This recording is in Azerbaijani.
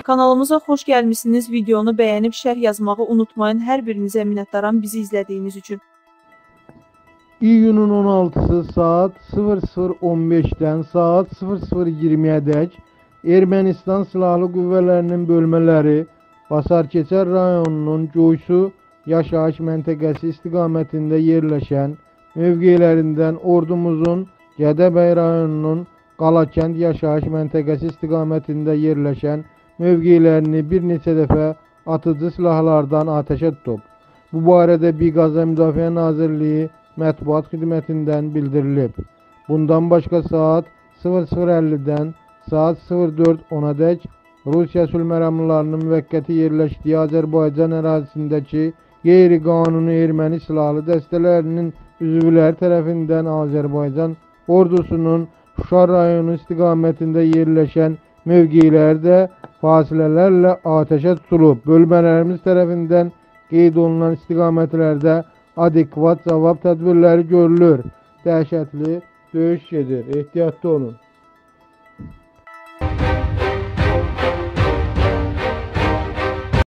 Kanalımıza xoş gəlmişsiniz. Videonu bəyənib şərh yazmağı unutmayın. Hər birinizə minnətdaram bizi izlədiyiniz üçün. İyunun 16'sı saat 00:15'den saat 00:20'ye dek Ermənistan Silahlı Qüvvələrinin bölmələri Basarkeçər rayonunun Cuysu yaşayış məntəqəsi istiqamətində yerləşən mövqelərindən ordumuzun Gədəbəy rayonunun Qalakənd yaşayış məntəqəsi istiqamətində yerləşən mövqelərini bir neçə dəfə atıcı silahlardan atəşə tutub. Bu barədə Biqaza Müdafiə Nazirliyi mətbuat xidmətindən bildirilib. Bundan başqa saat 00:50-dən saat 04:10-a dək Rusiya sülhməramlılarının müvəqqəti yerləşdiyi Azərbaycan ərazisindəki qeyri-qanuni erməni silahlı dəstələrinin üzvləri tərəfindən Azərbaycan ordusunun Şuşa rayonu istiqamətində yerləşən mövqelərdə fasilələrlə atəşə tutulub. Bölmələrimiz tərəfindən qeyd olunan istiqamətlərdə adekvat cavab tədbirləri görülür. Dəhşətli döyüş gedir. Ehtiyatlı olun.